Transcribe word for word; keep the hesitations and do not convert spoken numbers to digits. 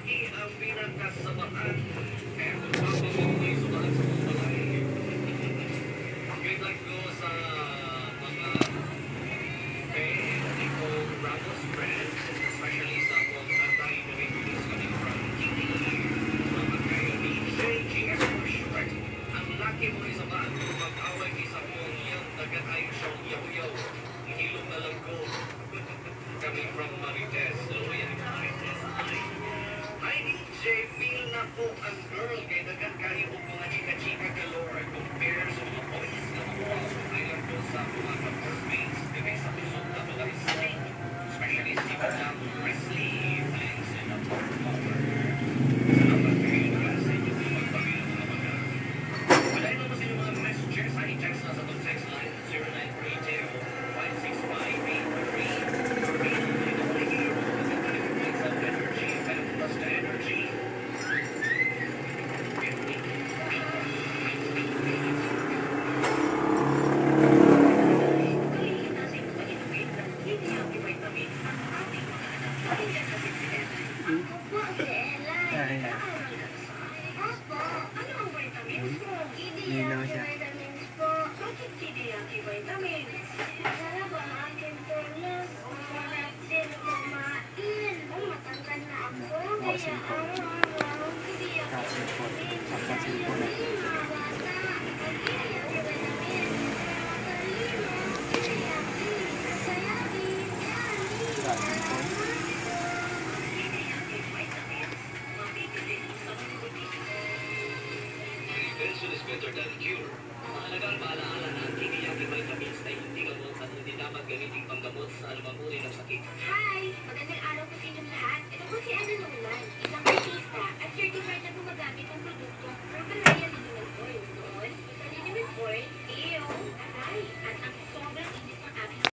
lalaki ang pinagkasamaan. Kaya kung papamang may sumaan sa mga balay, we'd like to go sa mga pay kong Ramos friends, especially sa kong anti-deliveries coming from T V. Mga kayo ni J G S for short. Ang laki mo isa ba kung mag-away isa mong iyang dagat ayos siyang yaw-yaw. Hinilong na lang ko. Coming from Marites. Luya, Marites. Ay, D J, feel na po ang girl kay dagat kayo o mga chika-chika galore compare sa mga boys na mga ay lang po sa mga performance bigay sa pusok na mga wrestling, especially si Madam Wesley, thanks and a more power. Salamat kayo na sa inyo po magpabilo mga mga. Wala ito po sa inyo mga messages sa i-text na sa itong text line zero nine three zero five six five eight three. Energy, and plus the energy. Prevention is better than cure. Mahalagang paalaala na ang tiniyaki vitamins na hindi gamot at hindi dapat gamitin panggamot sa anumang uri ng sakit. Hi! Magandang araw po sa inyong lahat.